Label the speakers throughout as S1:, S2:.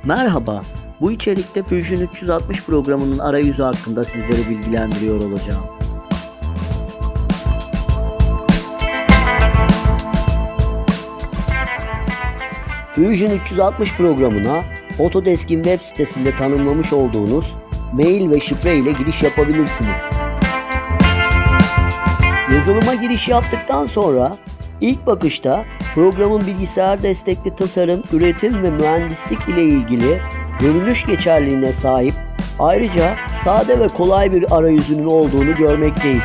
S1: Merhaba, bu içerikte Fusion 360 programının arayüzü hakkında sizleri bilgilendiriyor olacağım. Fusion 360 programına Autodesk'in web sitesinde tanımlamış olduğunuz mail ve şifre ile giriş yapabilirsiniz. Yazılıma giriş yaptıktan sonra ilk bakışta programın bilgisayar destekli tasarım, üretim ve mühendislik ile ilgili görünüş geçerliliğine sahip, ayrıca sade ve kolay bir arayüzünün olduğunu görmekteyiz.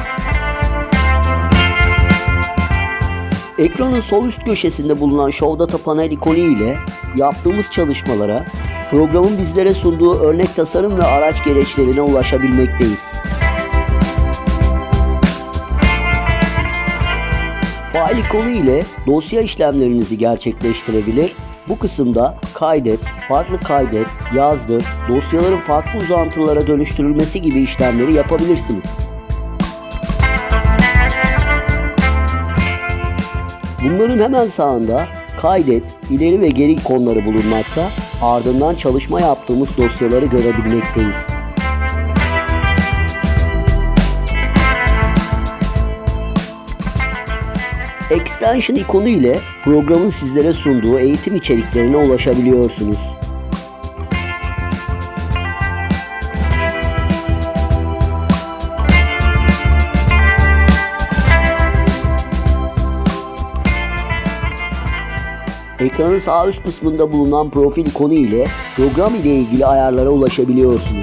S1: Ekranın sol üst köşesinde bulunan Show Data panel ikonu ile yaptığımız çalışmalara, programın bizlere sunduğu örnek tasarım ve araç gereçlerine ulaşabilmekteyiz. File ikonu ile dosya işlemlerinizi gerçekleştirebilir. Bu kısımda kaydet, farklı kaydet, yazdır, dosyaların farklı uzantılara dönüştürülmesi gibi işlemleri yapabilirsiniz. Bunların hemen sağında kaydet, ileri ve geri ikonları bulunmakta, ardından çalışma yaptığımız dosyaları görebilmekteyiz. Extension ikonu ile programın sizlere sunduğu eğitim içeriklerine ulaşabiliyorsunuz. Ekranın sağ üst kısmında bulunan profil ikonu ile program ile ilgili ayarlara ulaşabiliyorsunuz.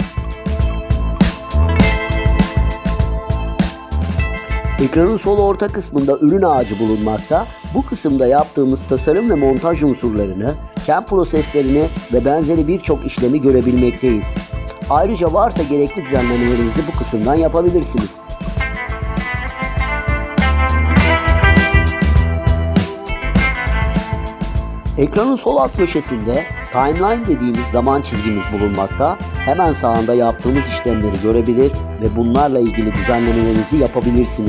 S1: Ekranın sol orta kısmında ürün ağacı bulunmakta. Bu kısımda yaptığımız tasarım ve montaj unsurlarını, CAM proseslerini ve benzeri birçok işlemi görebilmekteyiz. Ayrıca varsa gerekli düzenlemelerinizi bu kısımdan yapabilirsiniz. Ekranın sol alt köşesinde Timeline dediğimiz zaman çizgimiz bulunmakta. Hemen sağında yaptığımız işlemleri görebilir ve bunlarla ilgili düzenlemelerinizi yapabilirsiniz.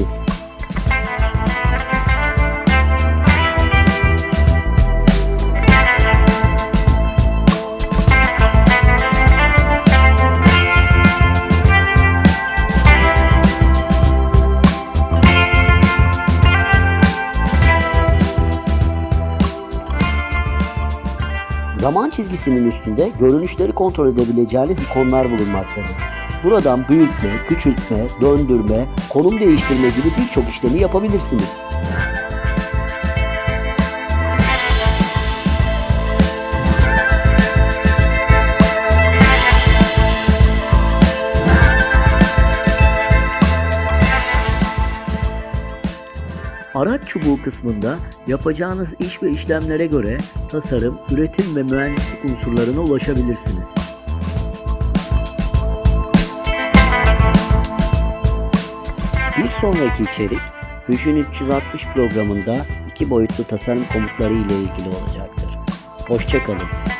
S1: Zaman çizgisinin üstünde görünüşleri kontrol edebileceğiniz ikonlar bulunmaktadır. Buradan büyütme, küçültme, döndürme, konum değiştirme gibi birçok işlemi yapabilirsiniz. Araç çubuğu kısmında yapacağınız iş ve işlemlere göre tasarım, üretim ve mühendislik unsurlarına ulaşabilirsiniz. Bir sonraki içerik Fusion 360 programında 2 boyutlu tasarım komutları ile ilgili olacaktır. Hoşça kalın.